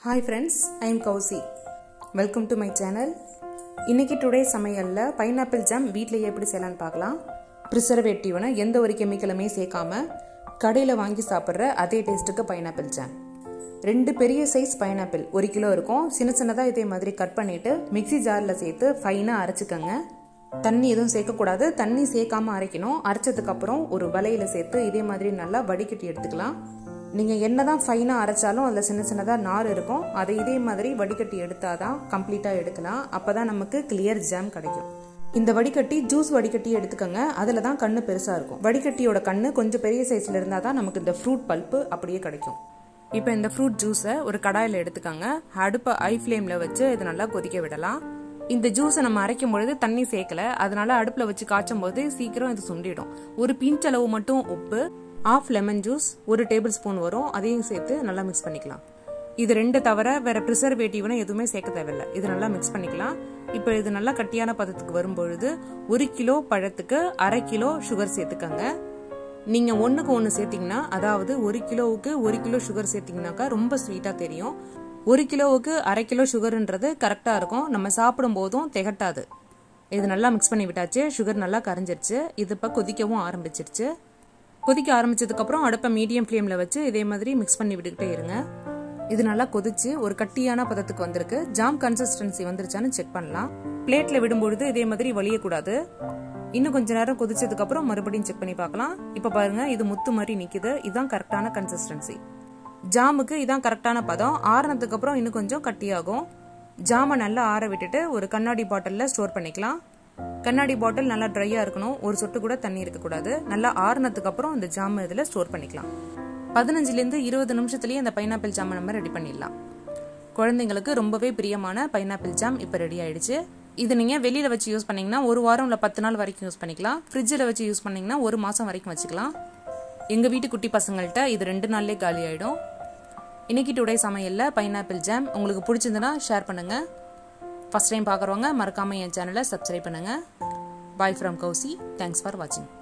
Hi friends, I am Kausi. Welcome to my channel. இன்னைக்கு today சமையல்ல pineapple jam வீட்லயே எப்படி செய்யலாம்னு பார்க்கலாம். பிரிசர்வேட்டிவ்னா எந்த ஒரு கெமிக்கலுமே சேர்க்காம கடையில வாங்கி சாப்பிடுற அதே டேஸ்ட்டுக்கு பைனாப்பிள் ஜாம். ரெண்டு பெரிய சைஸ் பைனாப்பிள் 1 கிலோ இருக்கும். சின்ன சின்னதா இதே மாதிரி கட் பண்ணிட்டு மிக்ஸி ஜார்ல சேர்த்து ஃபைனா அரைச்சுக்கங்க. தண்ணி எதுவும் சேர்க்க கூடாது. தண்ணி சேர்க்காம அரைக்கணும். அரைச்சதுக்கு அப்புறம் ஒரு வலையில சேர்த்து இதே மாதிரி நல்லா வடிகட்டி எடுத்துக்கலாம். நீங்க என்னதான் ஃபைனா அரைச்சாலும் அதுல சின்ன சின்னதா நார் இருக்கும். அதை இதே மாதிரி வடிகட்டி எடுத்தாதான் கம்ப்ளீட்டா எடுக்கலாம். அப்பதான் நமக்கு கிளியர் ஜாம் கிடைக்கும். இந்த வடிகட்டி ஜூஸ் வடிகட்டி எடுத்துக்கங்க. அதுல தான் கண்ணு பெருசா இருக்கும். வடிகட்டியோட கண்ணு கொஞ்சம் பெரிய சைஸ்ல இருந்தாதான் நமக்கு இந்த ஃப்ரூட் பல்ப்பு அப்படியே கிடைக்கும். இப்போ இந்த ஃப்ரூட் ஜூஸை ஒரு கடாயில எடுத்துக்கங்க. அடுப்பை ஹை ஃப்ளேம்ல வச்சு இது நல்லா கொதிக்க விடலாம். இந்த ஜூஸை நம்ம அரைக்கும் பொழுது தண்ணி சேர்க்கல, அதனால அடுப்புல வச்சு காய்ச்சும் போது சீக்கிரம் இது சுண்டிடும். ஒரு பிஞ்ச் அளவு மட்டும் உப்பு, half lemon juice 1 tablespoon வரும், அதையும் சேர்த்து நல்லா மிக்ஸ் பண்ணிக்கலாம். இது ரெண்டு தவிர வேற ப்ரிசர்வேட்டிவ்னு எதுவுமே சேர்க்க தேவையில்லை. இது நல்லா மிக்ஸ் பண்ணிக்கலாம். இப்போ இது நல்லா கட்டியான பதத்துக்கு வரும்பொழுது 1 கிலோ பழத்துக்கு 1/2 கிலோ சுகர் சேர்த்துக்கங்க. நீங்க 1க்கு 1 சேர்த்தீங்கன்னா, அதாவது 1 கிலோவுக்கு 1 கிலோ சுகர் சேர்த்தீங்கன்னாக்கா ரொம்ப ஸ்வீட்டா தெரியும். 1 கிலோவுக்கு 1/2 கிலோ சுகர்ன்றது கரெக்டா இருக்கும். நம்ம சாப்பிடும் போதும் திகட்டாது. இது நல்லா மிக்ஸ் பண்ணி விட்டாச்சு. சுகர் நல்லா கரைஞ்சிருச்சு. இது இப்போ கொதிக்கவும் ஆரம்பிச்சிருச்சு. கொதிக்க ஆரம்பிச்சதுக்கு அப்புறம் அடுப்பை மீடியம் ஃப்ளேம்ல வச்சு இதே மாதிரி மிக்ஸ் பண்ணி விட்டுக்கிட்டே இருங்க. இது நல்லா கொதிச்சு ஒரு கட்டியான பதத்துக்கு வந்திருக்கு. ஜாம் கன்சிஸ்டன்சி வந்துருச்சான்னு செக் பண்ணலாம். பிளேட்ல விடும்பொழுது இதே மாதிரி வலியக்கூடாது. இன்னும் கொஞ்ச நேரம் கொதிச்சதுக்கு அப்புறம் மறுபடியும் செக் பண்ணி பார்க்கலாம். இப்ப பாருங்க, இது முத்து மாதிரி நிக்குது. இதுதான் கரெக்டான கன்சிஸ்டன்சி. ஜாமுக்கு இதான் கரெக்டான பதம். ஆறுனதுக்கு அப்புறம் இன்னும் கொஞ்சம் கட்டியாகும். ஜாமை நல்லா ஆற விட்டுட்டு ஒரு கண்ணாடி பாட்டில்ல ஸ்டோர் பண்ணிக்கலாம். கண்ணாடி பாட்டில் நல்லா ட்ரையா இருக்கணும். ஒரு சொட்டு கூட தண்ணி இருக்கக்கூடாது. நல்லா ஆறுனதுக்கு அப்புறம் இந்த ஜாம் இதுல ஸ்டோர் பண்ணிக்கலாம். 15 to 20 நிமிஷத்துலயே இந்த பைனாப்பிள் ஜாம் நம்ம ரெடி பண்ணிடலாம். குழந்தைங்களுக்கு ரொம்பவே பிரியமான பைனாப்பிள் ஜாம் இப்ப ரெடி ஆயிடுச்சு. இது நீங்க வெளியில வச்சு யூஸ் பண்ணீங்கன்னா 1 வாரம் இல்ல 10 நாள் வரைக்கும் யூஸ் பண்ணிக்கலாம். ஃப்ரிட்ஜில் வச்சு யூஸ் பண்ணீங்கன்னா 1 மாசம் வரைக்கும் வச்சுக்கலாம். எங்க வீட்டு குட்டி பசங்கள்ட்ட இது 2 நாள்லயே காலி ஆயிடும். இன்னைக்கு டுடே சமையல்ல பைனாப்பிள் ஜாம் உங்களுக்கு பிடிச்சிருந்தனா ஷேர் பண்ணுங்க. ஃபர்ஸ்ட் டைம் பார்க்குறவங்க மறக்காம என் சேனலை சப்ஸ்கிரைப் பண்ணுங்க. Bye from Kausi. Thanks for watching.